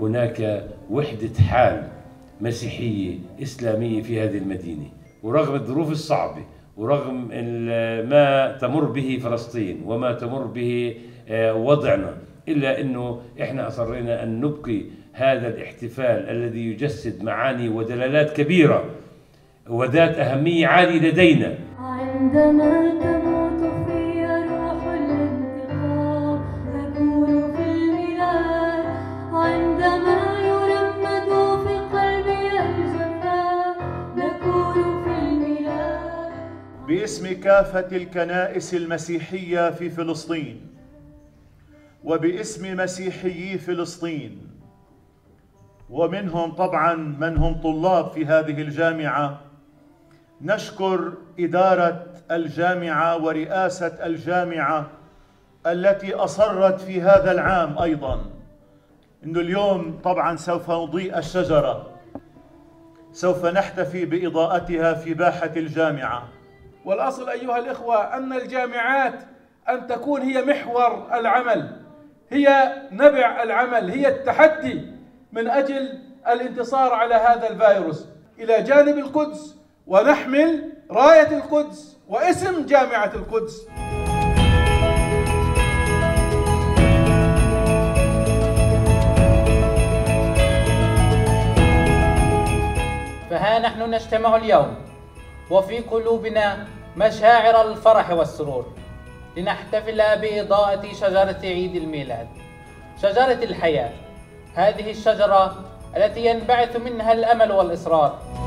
هناك وحدة حال مسيحية إسلامية في هذه المدينة، ورغم الظروف الصعبة ورغم ما تمر به فلسطين وما تمر به وضعنا، إلا أنه إحنا أصرينا أن نبقي هذا الاحتفال الذي يجسد معاني ودلالات كبيرة وذات أهمية عالية لدينا. عندما تموت في روح الانتقام نكون في الميلاد، عندما يرمد في قلبي الجفاء نكون في الميلاد. باسم كافة الكنائس المسيحية في فلسطين وباسم مسيحيي فلسطين، ومنهم طبعا من هم طلاب في هذه الجامعة، نشكر إدارة الجامعة ورئاسة الجامعة التي أصرت في هذا العام أيضا إنه اليوم طبعا سوف نضيء الشجرة، سوف نحتفي بإضاءتها في باحة الجامعة. والأصل أيها الإخوة أن الجامعات أن تكون هي محور العمل، هي نبع العمل، هي التحدي من أجل الانتصار على هذا الفيروس إلى جانب القدس، ونحمل راية القدس واسم جامعة القدس. فها نحن نجتمع اليوم وفي قلوبنا مشاعر الفرح والسرور لنحتفل بإضاءة شجرة عيد الميلاد، شجرة الحياة، هذه الشجرة التي ينبعث منها الأمل والإصرار.